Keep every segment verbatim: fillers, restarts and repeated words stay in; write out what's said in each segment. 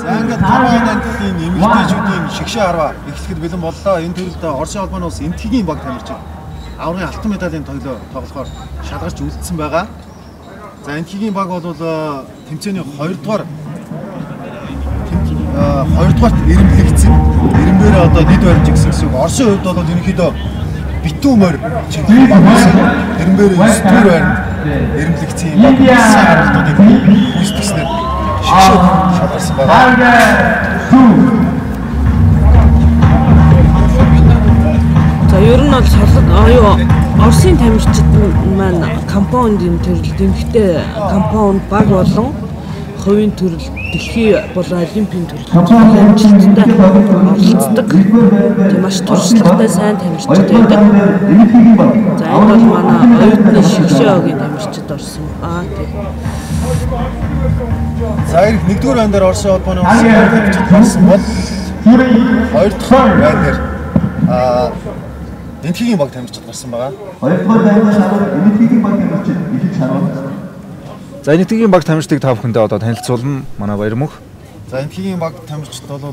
ингээд таван ангиллын эмэгтэйчүүдийн шигшээ харва эхлэхэд бэлэн боллоо. Энэ төрөлд Оросын холбооны улс энтхийн баг тамирчин аврагын алтан медалийн тоглоо тоглохоор шалгарч үлдсэн байгаа. За энтхийн баг бол тэмцээний хоёрдугаар хоёрдугаарт эрэмблэгдсэн. Эрэмбээрээ одоо дэд баримж гисэн гэсэн үг. Оросын хувьд бол ерөнхийдөө битүү морь чиглэл баг байсан. Эрэмбээрээ эс дэх байранд эрэмблэгдсэн юм баг. Сайн харалтуудыг үүсгэснээр шигшээ шалгарсан байна. За ер нь бол шалгал Оросын тамирчид маань компаунд юм төрөл дэмхтэй компаунд баг болон хувийн төрөл дэлхийн болон олимпийн төрөл амжилттай оролцдог. Тийм маш туршлагатай сайн тамирчид байдаг. За энэ бол манай оюутны шигшээ огийн тамирчид орсон. Аа тийм. За ирэх нэгдүгээр байранд Оросын холбооны улсын тамирчид гарсан бол хоёр дахь байр дээр аа энтхийн баг тамирчид гарсан байгаа. Хоёрдугаар байранд энтхийн баг тамирчид их чарвал. За энтхийн баг тамирчдыг та бүхэндээ одоо танилцуулна. Манай баяр мөнх. За энтхийн баг тамирчид бол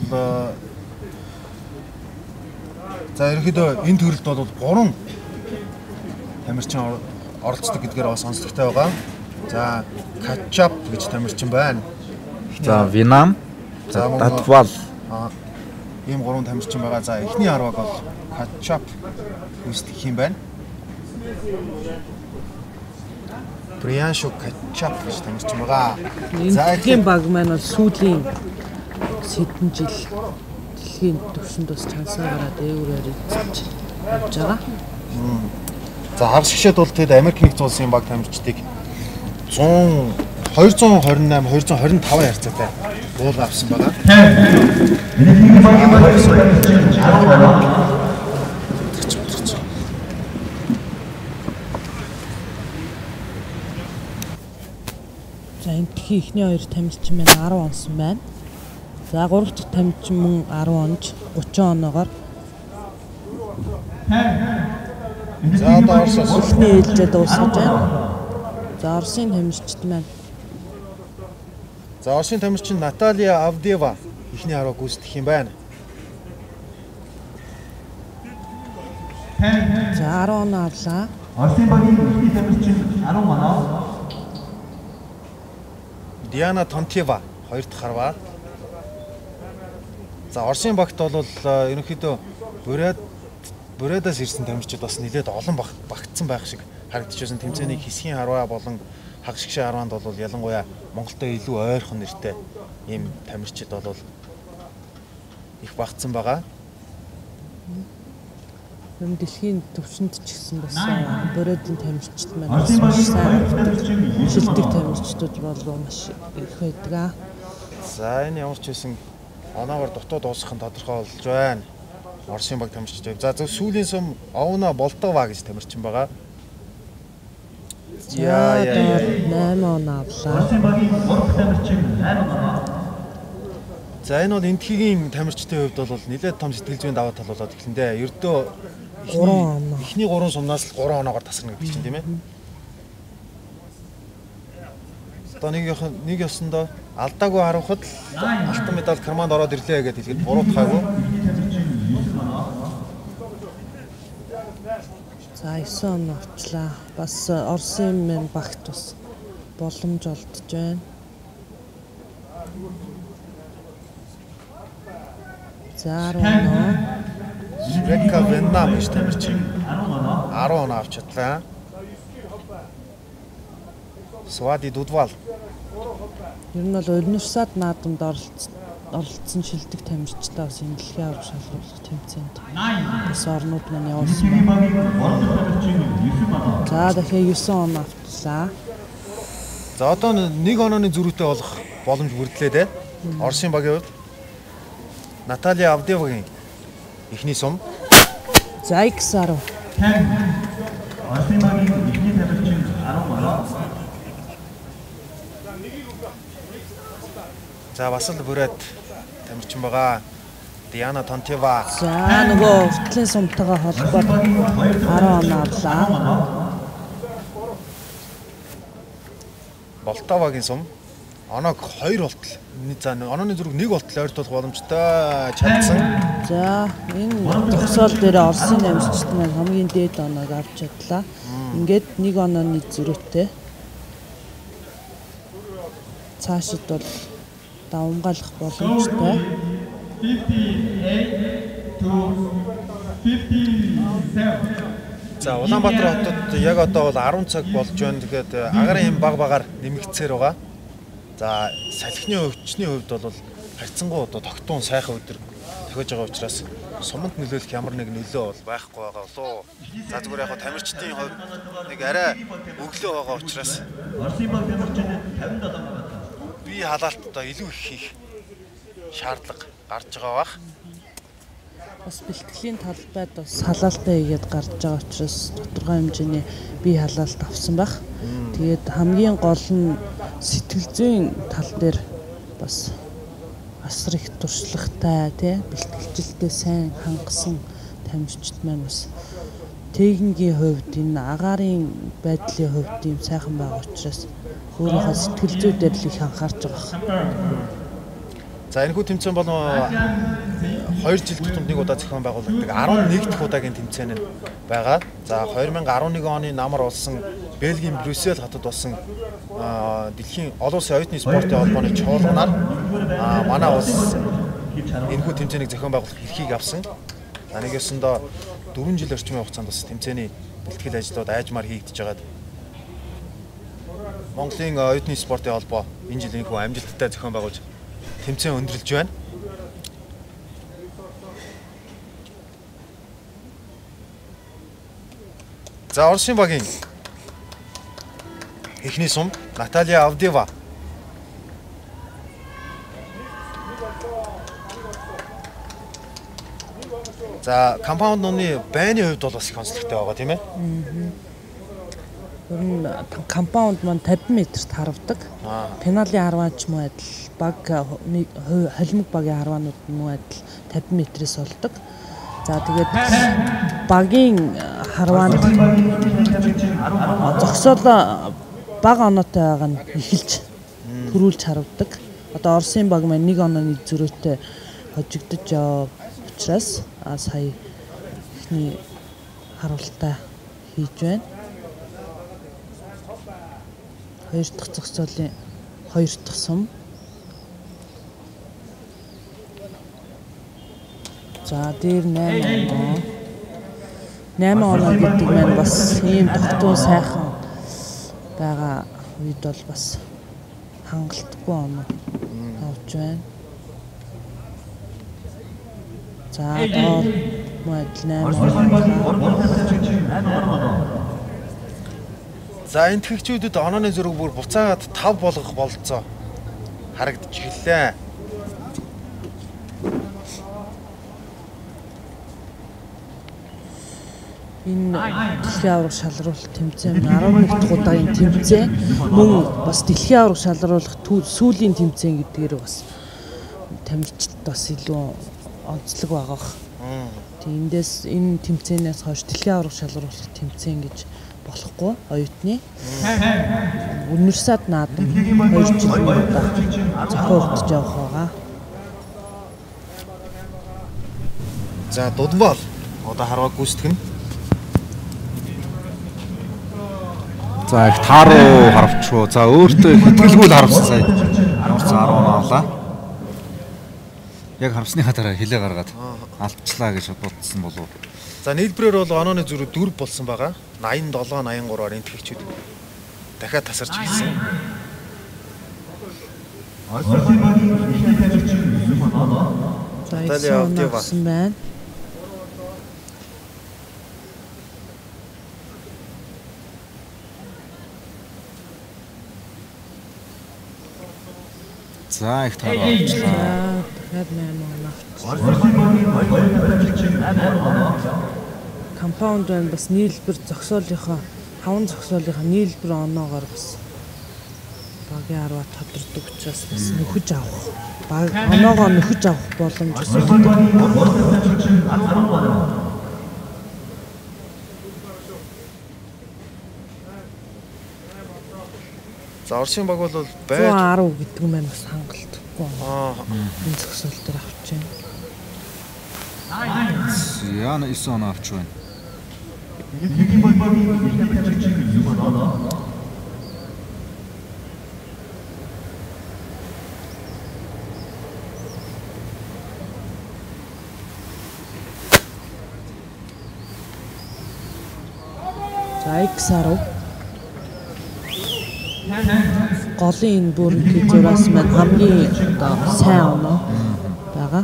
за ерөнхийдөө энэ төрөлд бол гурван тамирчин оролцдог гэдгээр бас онцлогтой байгаа. За Kachhap гэж тамирчин байна. За Vennam, за Dudhwal. Аа ийм гурван тамирчин байгаа. За эхний харваг бол Kachhap үүсгэх юм байна. Priyanshu Kachhap гэж тамирчин байгаа. За энтхийн баг маань бол сүүлийн хэдэн жил дэлхийн төвшөнд бас чансаараа дээгүүрээр эзэлж явж байгаа. За хар шигшээд бол тэд Америк нэгдсэн улсын баг тамирчдыг зуун хоёр зуун хорин найман хоёр зуун хорин таван харьцаатай уул авсан байгаа. За энтхийн ихний хоёр тамирчин маань арав онсон байна. За гурав дахь тамирчин мөн арав онж гучин оноогоор за одоо Оросны ээлжээ дуусгаж байна. За Оросын тамирчид маань. За Оросын тамирчин Natalia Avdeeva ихний харваг гүйцэтгэх юм байна. За арав оноо авлаа. Оросын багийн ихний тамирчин арав оноо. Tontoeva хоёр дахь харваа. За Оросын багт бол ерөнхийдөө бүрээд бүрээдээс ирсэн тамирчид бас нэлээд олон багтсан байх шиг харагдчихсан. Тэмцээний хэсгийн харваа болон хаг шигшээ харваанд бол ялангуяа Монголтой илүү ойрхон нэртэй ийм тамирчид бол их багтсан байгаа. Юм дэлхийн төвшөнд ч гэсэн бас бүрээдийн тамирчид маань маш сайн шилдэг тамирчдууд болов маш их байдаг. За энэ ямар ч байсан оноогоор дотоод дуусгах нь тодорхой болж байна. Оросын баг тамирчид. За зөв сүүлийн сум Ouna Bolotova гэж тамирчин байгаа. Яа яа найман оноо авлаа. Оросын багийн гурав дахь тамирчин найман оноо. За энэ бол энтхийн тамирчдын хувьд бол нэлээд том сэтгэл зүйн даваа тал болоод эхлэндээ. Ердөө эхний гурван сумнаас л гурван оноогоор тасарна гэдэг чинь тийм ээ. Одоо нэг нэг ёсондоо алдаагүй харуулхад алтан медаль карманд ороод ирлээ гэдээ хэлэхэд буруутгаагүй. За девять оноо авчлаа. Бас Оросын мен багт бас боломж олдож байна. За арав оноо. Surekha Vennam гэж тамирчин арав оноо авч чадлаа. Swati Dudhwal. Ер нь бол универсиад наадамд оролцсон шилдэг тамирчдаа бас энэ дэлхийн авраг шалгуулах тэмцээнд бас орнууд маань явуулсан байна. За дахиад девять оноо авчлаа. За одоо нэг онооны зөрүүтэй болох боломж бүрдлээ те. Оросын багийн хувьд Natalia Avdeevaгийн ихний сум. За икс арав. Оросын багийн ихний тамирчин арав оноо. За бас л бүрээд тамирчин байгаа. Tontoeva. За нөгөө уртлын сумтайгаа холбоод арав оноо авлаа. Bolotova-гийн сум. Оноог хоёр болтол. За онооны зүрэг нэг болтол ойртуулах боломжтой чадсан. За энэ зогсоол дээр Оросын намжчт маань хамгийн дээд оноог авч чадлаа. Ингээд нэг онооны зүрхтэй. Цаашид бол давмгаалах боломжтой. За Улаанбаатар хотод яг одоо бол арван цаг болж байна. Тэгэхээр агарын юм баг багаар нэмэгдсээр байгаа. За салхины өвчний хувьд бол харьцангуй одоо тогтун сайхан өдөр тохиож байгаа учраас суманд нөлөөлөх ямар нэг нөлөө бол байхгүй байгаа болоо. За зүгээр яг тамирчдын хувьд нэг арай өглөө байгаа учраас Оросын баг тамирчид тавьсан байгаа. бие халаалтаа илүү их хийх шаардлага гарч байгаа бах. Бас бэлтгэлийн талбайд бас халаалтаа хийгээд гарч байгаа учраас тодорхой хэмжээний бие халаалт авсан байх. Тэгээд хамгийн гол нь сэтгэл зүйн тал дээр бас асар их туршлагатай тий бэлтгэлжилтээ сайн хангасан тамирчид маань бас техникийн хувьд энэ агаарын байдлын хувьд ийм сайхан байгаа учраас өөрийнхөө сэтгэл зүй дээр л их анхаарч байгаа. За энэ хүү тэмцээн бол хоёр жил тутамд нэг удаа зохион байгуулагддаг арван нэг дахь удаагийн тэмцээн байгаа. За две тысячи арван нэг оны намар болсон Бельгийн Брюссел хотод болсон дэлхийн олон улсын оюутны спортын холбооны чуулганаар манай улс энэ хүү тэмцээнийг зохион байгуулах эрхийг авсан. За нэгээсэндээ дөрвөн жил орчмын хугацаанд бас тэмцээний бэлтгэл ажлууд аажмаар хийгдэж байгаад Монголын оюутны спортын холбоо энэ жил энэ хүү амжилттай зохион байгуулж тэмцээн өндөрлөж байна. За Оросын багийн эхний сум Natalia Avdeeva. За компаунд нууны байны хувьд бол бас их онцлогтой байгаа тийм ээ. Ер нь компаунд маань тавин метрт харавдаг. Пеналийн харваач муу адил баг холимог багийн харваанууд муу адил тавин метрээс олдог. За тэгээд багийн харваанд зогсоол баг оноотой байгаа нь эхэлж төрүүлж харавдаг. Одоо Оросын баг маань нэг онооны зөрөөтэй хожигдож яваа учраас сая ихний харуултаа хийж байна. Хоёр дахь зогсоолын хоёр дахь сум. За дээр найман оноо. найман оноо гэдэг маань бас ийм тогтун сайхан байгаа үед бол бас хангалтгүй оноо авч байна. За доор мод найман оноо. За энэ тгэгчүүдэд онооны зөрөг бүр буцаагаад тав болгох бололцоо харагдаж эхэллээ. Энэ дэлхийн аварга шалруулалт тэмцээн арван нэг дахь удаагийн тэмцээн мөн бас дэлхийн аварга шалруулах сүүлийн тэмцээн гэдгээр бас тамирчид бас илүү онцлог байгаа. Тэг эндээс энэ тэмцээнээс хойш дэлхийн аварга шалруулах тэмцээн гэж болохгүй оюутны. Университет наадам хоёр жилийн удаа зохиогдож явах байгаа. За Дудhwal одоо харваа гүйцэтгэн. За их тааруу харавчгүй. За өөртөө хэтгэлгүй л харавсан сая. Харсан арван авлаа. Яг харавсныхаа дараа хилээ гаргаад алдчихлаа гэж бодсон болов. За нийлбэрээр бол онооны зүрх дөрв болсон байгаа. восемьдесят seven восемьдесят three-аар энэ тгэгчүүд дахиад тасарч ирсэн. Natalia Avdeeva байна. За их тааруу авчлаа. Дахиад найман оноо. Компаунд байна бас нийлбэр зогсоолынхоо хаван зогсоолынхоо нийлбэр оноогоор бас багийн арваа тодордог учраас бас нөхөж авах баг оноогоо нөхөж авах боломж өгдөг. За За Оросын баг бол байж one ten гэдэг нь маань бас хангалтгүй. Аа. Энэ зөксөл дээр авч байна. Яа нэ ison авч байна. Нэг бол баг их чиг юм байна. Айксаров голын бүр зураас маань хамгийн одоо сайн оноо байгаа.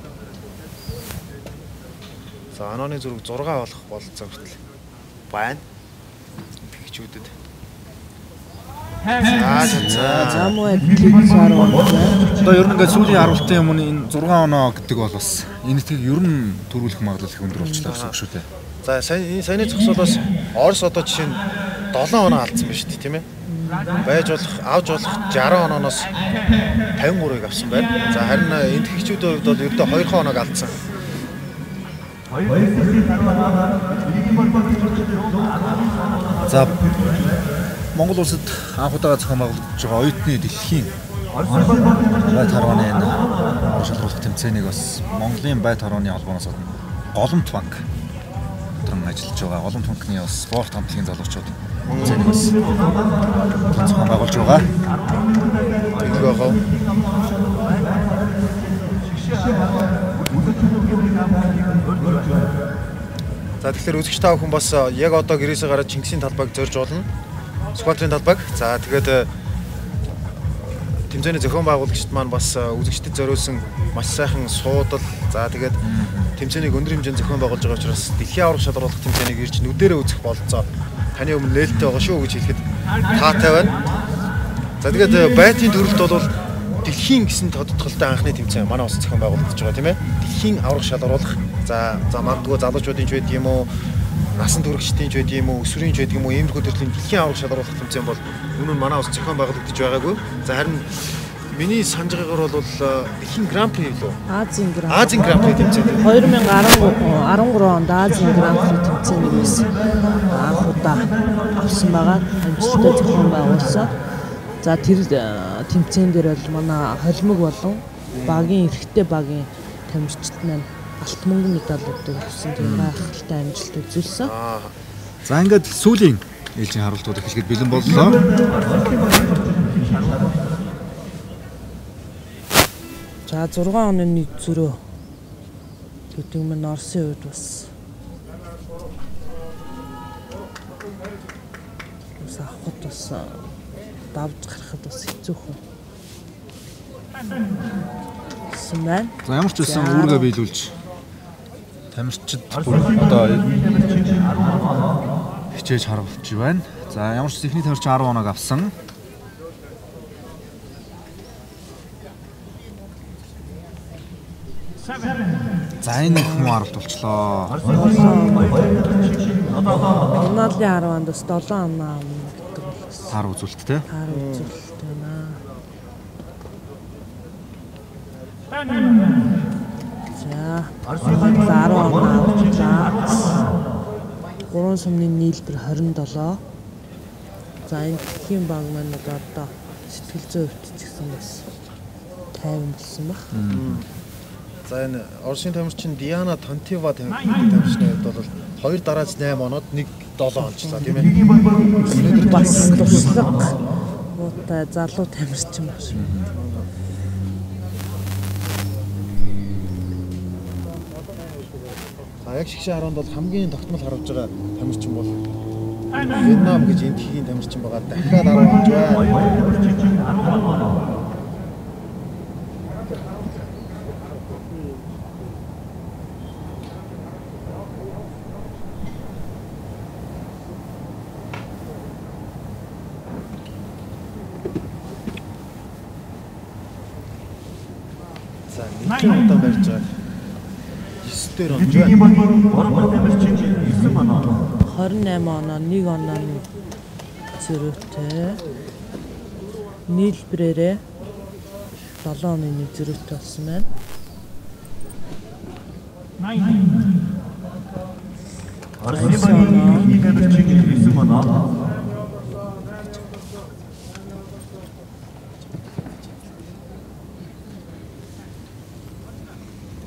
За онооны зүрэг six болох бололцоо хүртэл байна. Тэгчүүдэд. За муу Айксаров. Одоо ер нь ингээд сүүлийн харуултын өмнө энэ six оноо гэдэг бол бас энэ нэгийг ер нь төрүүлэх магадлал их өндөр болчихлоо гэсэн үг шүү дээ. За сая саяны зогсоолоос Орос одоо жишээ нь seven оноо алдсан байна шүү дээ, тийм ээ. Байж болох, авж болох sixty онооноос fifty-three-ыг авсан байна. За харин энэ тэгчүүдийн хувьд бол ердөө two оноог алдсан. За Монгол улсад анх удаага зохион байгуулагдж байгаа оюутны дэлхийн байт харваны энэ шалгуулах тэмцээнийг бас Монголын байт харваны холбооноос Голомт банк ажиллаж байгаа. Голомт банкны бас спорт хамтлагийн залуучууд тэмцээнийг бас зохион байгуулж байгаа. Тэгэх байгаа. За тэгэхээр үзэгч та бүхэн бас яг одоо гэрээсээ гараад Чингисийн талбайг зорж болно. Swati-ийн талбайг. За тэгээд тэмцээний зохион байгуулагчид маань бас үзэгчдэд зориулсан маш сайхан суудал. За тэгээд тэмцээнийг өндөр хэмжээнд зохион байгуулж байгаа учраас дэлхийн аврах шалгаруулах тэмцээнийг ирж нүдэрээ үзэх бололцоо таны өмнө нээлттэй байгаа шүү гэж хэлэхэд таатай байна. За тэгээд байтын төрөлд бол дэлхийн гэсэн тодтголтой анхны тэмцээн манай улс зохион байгуулагдаж байгаа тийм ээ. Дэлхийн аврах шалгаруулах. За за магадгүй залуучуудын ч байдаг юм уу, насан туршидтын ч байдаг юм уу, өсвөрийн ч байдаг юм уу, иймэрхүү төрлийн дэлхийн аврах шалгаруулах тэмцээн бол өмнө нь манай улс зохион байгуулагдаж байгаагүй. За харин миний санаж байгаагаар бол дэлхийн гран-при лөө Азийн гран-при Азийн гран-при тэмцээн twenty13 онд Азийн гран-при тэмцээнийг бас анх удаа авсан байгаа. Амжилттай зохион байгуулсан. За тэр тэмцээн дээр бол манай холимог болон багийн эрэгтэй багийн тамирчид маань алт мөнгөн медалуудыг авсан. Тэр гайхалтай амжилт үзүүлсэн. За ингээд сүүлийн ээлжийн харуултууд эхлэхэд бэлэн боллоо. За six оны нэг зөрөө гэдэг нь Оросын үед бас бас авахд бас давж гарахад бас хэцүүхэн. Сумэн. За ямар ч байсан үүргээ биелүүлж тамирчид одоо хичээж харгалж байна. За ямар ч ихний тамирч ten оног авсан. За энэ хүн аралт болчлоо. Надалийн ten онд бас seven оноо гэдэг болсон. Таар үзүүлэлт те. Таар үзүүлэлт байна. За ten оноо авчлаа. three сумны нийлбэр twenty-seven. За энэ дэлхийн баг маань одоо сэтгэл зүйн хөвт ч гэсэн бас тайван болсон баг. За энэ Оросын тамирчин Диана Tontoeva тамирчны хувьд бол two дарааж eight оноод one seven онцлоо тийм ээ. Бас туслах муутай залуу тамирчин байна. За яг шигшээ ten бол хамгийн тогтмол харуулж байгаа тамирчин бол Vennam гэж энэ дэлхийн тамирчин байгаа. Дахиад ten онж байна. Нэг удаан барьж байгаа. nine дээр онж байна. twenty-eight оноо one онооны зөрүүтэй. Нийлбэрээрээ seven оны нэг зөрүүтэй болсон байна. Оросын нэг амжилттай nine оноо.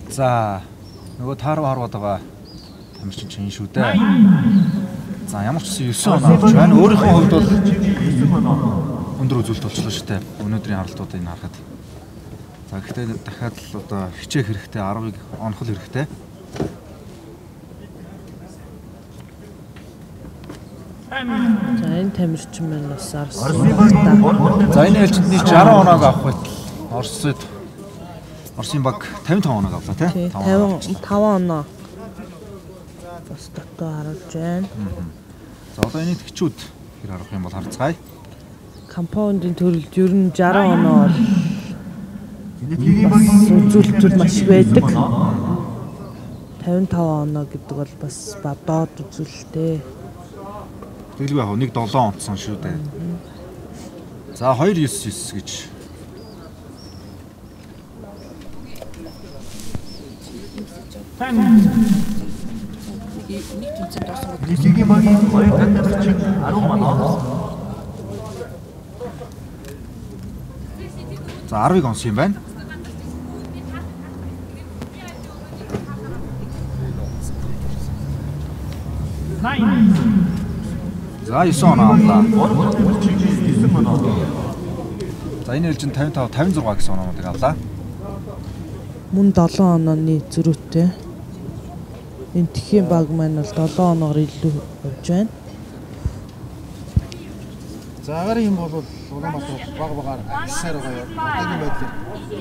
За нөгөө тааруу хараад байгаа тамирчин чинь шүү дээ. За ямар ч гэсэн9 оноо авч байна. Өөрийнхөө хувьд бол өндөр үзүүлэлт болчихлоо шүү дээ. Өнөөдрийн харалтуудыг харахад. За гэхдээ дахиад л одоо хичээх хэрэгтэй, арвыг онох хэрэгтэй. За энэ тамирчин маань бас арсан. За энэ ээлжиндний шестьдесят оноог авах байтал Оросд Оросын баг пятьдесят пять оноог авлаа тий. пятьдесят пять оноо. Бас дотоо харуулж байна. За одоо энэ тгчүүд хэр харах юм бол харцгаая. Компаундын төрөлд ер нь шестьдесят оноо бол үзүүлэлтүүд маш их байдаг. пятьдесят пять оноо гэдэг бол бас бадоод үзүүлэлттэй. Тэгэлгүй яг нэг долоо онцсон шүү дээ. За two nine nine гэж. Нийтийн багийн хоёр тамирчин арван оноо. За арвыг онсон юм байна. За nine оноо авлаа. За энэ ээлжинд пятьдесят пять пятьдесят six гэсэн оноонуудыг авлаа. Мөн seven онооны зөрүүтэй. Энэ тхийн баг маань бол seven оноогоор илүү явж байна. За агаар юм бол Улаанбаатар баг багаар агсаар байгаа юм. Одоогийн байдлаар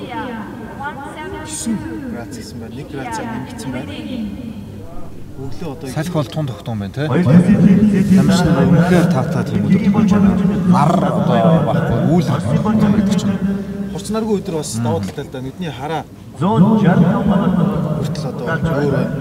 nine градус гэсэн байна. one градусаар нэмэгдсэн байна. Өглөө одоо салхи бол тун тогтсон байна тий. Тамирчин үнэхээр таатаа тийм өдөр тохиолж байна. Нар одоо баггүй үйл гэдэг чинь. Хурцнаргүй өдөр бас давуу талтай л да. Нүдний хараа зон sixty оноо хүртэл одоо өөр байна.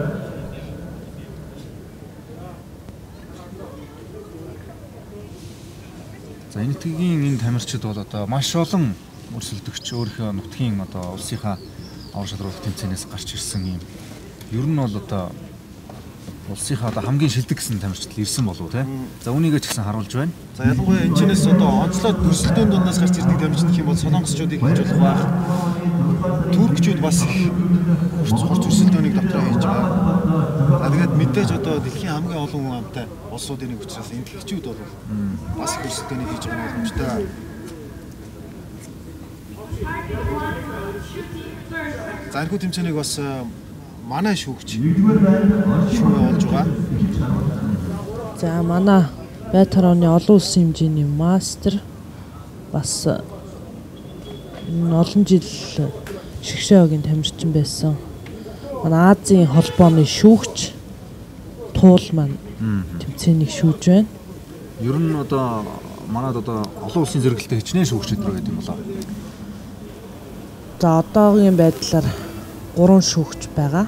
За энэ тгийн энэ тамирчид бол одоо маш олон өрсөлдөгч өөрийнхөө нутгийн одоо улсынхаа авар шалралт тэмцээнээс гарч ирсэн юм. Ер нь бол одоо улсынхаа одоо хамгийн шилдэг гэсэн тамирчид ирсэн болов уу те. За үүнийгээ ч гэсэн харуулж байна. За ялангуяа энэ чинээс одоо онцлоод өрсөлдөөн дундаас гарч ирдэг тамирчид гэх юм бол солонгосчуудыг хэлж болох байх. Туркчууд бас хурц өрсөлдөөнийг дотроо хийж байгаа. За тэгээд мэдээж одоо дэлхийн хамгийн олон хүн амтай улсуудын нэг учраас энэ дэлхчүүд бол бас их өрсөлдөөнийг хийж байгаа боломжтой. За энэ тэмцээнийг бас манай шүүгч шүүгээ болж байгаа. За манай Байтар оны олон улсын хэмжээний мастер бас олон жил шгшээгийн тамирчин байсан. Манай Азийн холбооны шүүгч Туул маань тэмцээнийг шүүж байна. Ер нь одоо манад одоо олон улсын зэрэгэлдээ хичнээн шүүгч өдрөө гэдэг юм болоо. За одоогийн байдлаар гурван шүүгч байгаа.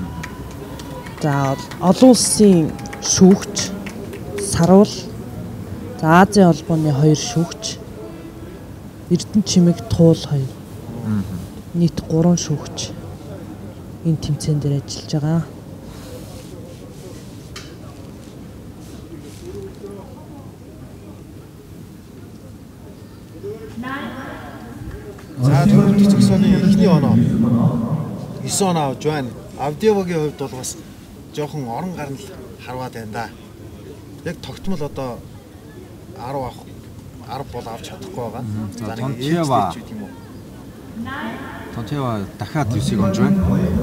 За олон улсын шүүгч Саруул, за Азийн холбооны хоёр шүүгч Эрдэнэ чимэг Туул хоёр. Нийт гурван шүүгч энэ тэмцээн дээр ажиллаж байгаа. За төрөлт зогсооны эхний оноо nine оноо авж байна. Авдеевагийн хувьд бол бас жоохон орон гарнал харваад байна да. Яг тогтмол одоо ten авах ten бол авч чадахгүй байгаа. За Tontoeva Tontoeva дахиад nine-ийг онж байна.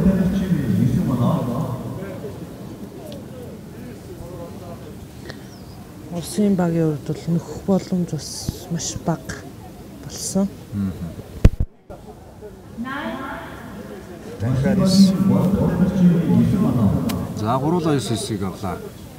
Улсын багийн хувьд бол нөхөх боломж бас маш бага болсон. За гуруулаа nine-ийг авлаа.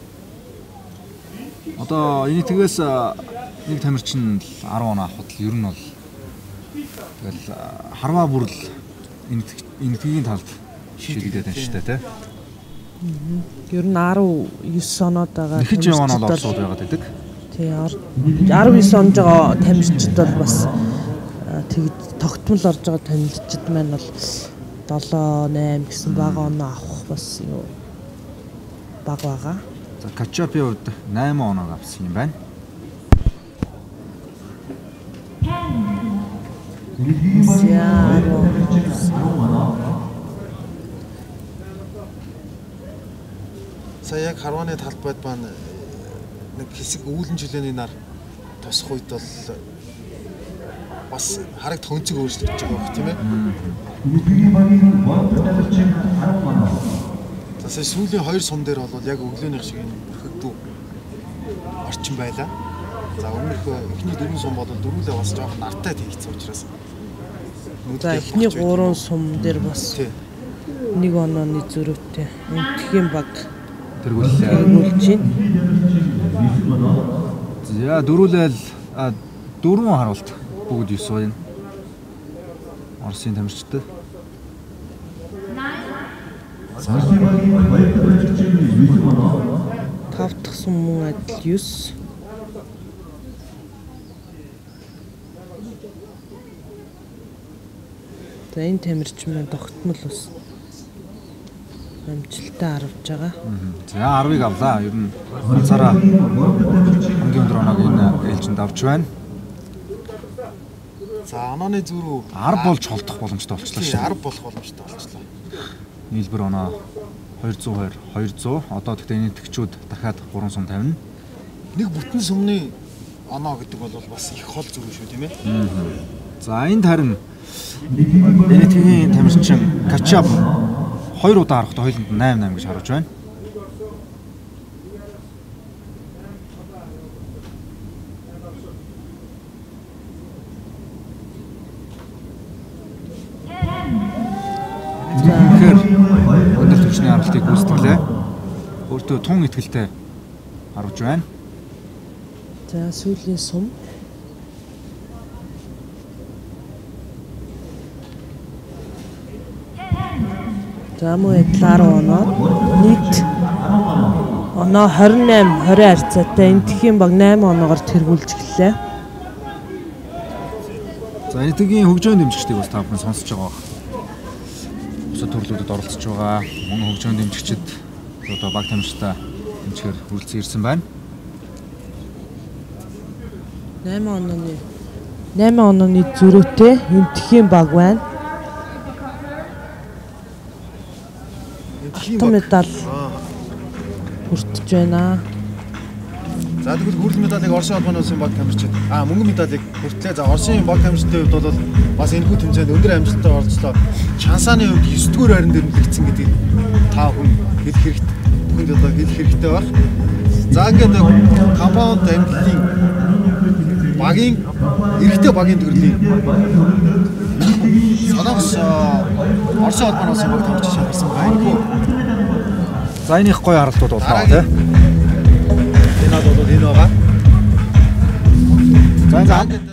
Одоо энэ тэгээс нэг тамирчин ten оноо авахд ер нь бол тэгэл харваа бүрл энэ энэ тгийн талд шийдэгдээд байна шүү дээ тий. Ер нь nineteen оноод байгаа тамирчид нэг оноо олсууд байгаад байдаг. Тий nineteen онд байгаа тамирчид бол бас тэг тогтмол орж байгаа тамирчид маань бол seven eight гэсэн бага оноо авах бас юу бага байгаа. За Kachhap-ийн хувьд eight оноог авсан юм байна. За яг харвааны талбайд маань нэг хэсэг үүлэн жилийн нар тусах үед бол бас харагд хөнцөг өөрчлөгдөж байгаа байх тийм ээ. За сүүлийн хоёр сум дээр бол яг өглөөнийх шиг энэ бүрхэгдүү орчин байлаа. За өмнөх эхний дөрвөн сум бол дөрвөлээ бас жоохон нартай тэгсэн учраас. За эхний гурван сум дээр бас нэг онооны зөрүүтэй энтхийн баг тэргүүлж байна. За дөрвөлэл дөрвөн харуулт бүгд юус байна. Оросын тамирчид. Тав дахь сум мөн адил юус. За энэ тамирчин маань тогтмол бас амжилтаа харж байгаа. За арвыг авлаа. Ер нь ганцаараа хамгийн өндөр оноог энэ ээлжинд авч байна. За онооны зүрүү арв болж холдох боломжтой болчихлоо шүү. арв болох боломжтой болчихлоо. Нийлбэр оноо хоёр зуун хоёр, хоёр зуун. Одоо тэгтээ энэ төгчүүд дахиад гурван сум тавина. Нэг бүтэн сумны оноо гэдэг бол бас их хол зүрүү шүү тийм ээ. За энд харин энэ тгийн тамирчин Kachhap хоёр удаа харахад хоёуланд найман найман гэж харуулж байна. Тэгэхээр өндөр түвшний аргалтыг гүйцэтгэлээ. Өөртөө тун итгэлтэй харуулж байна. За сүүлийн сум. За мөн адилаар оноо нийт оноо двадцать восемь двадцать харьцаатай энтхийн баг восемь оноогоор тэргүүлж гэлээ. За энэ тгийн хөгжөөнд дэмжигчдийг бас та бүхэн сонсож байгаа. Бусад төрлүүдэд оролцож байгаа мөн хөгжөөнд дэмжигчид одоо баг тамирчтай дэмжихээр хүрэлцэн ирсэн байна. восемь онооны восемь онооны зөрүүтэй энтхийн баг байна. Алтан медаль хүртэж байна. За тэгвэл хүрэл медалийг Оросын холбооны улсын баг тамирчид аа мөнгөн медалийг хүртлээ. За Оросын баг тамирчдын хувьд бол бас энэхүү тэмцээнд өндөр амжилттай оролцлоо. Шансааны хувьд девять дугаар байранд нэмэгдсэн гэдгийг та хүн хэлэх хэрэгтэй. Бүхэнд одоо хэлэх хэрэгтэй баг. За ингээд компаунд амжилтын багийн эрэгтэй багийн төрлийн Солонгос Оросын холбооны улсын баг тамирчин шалгарсан байна. За энэ их гоё харалтууд боллоо тийм. Энэ бол энэ байгаа. За за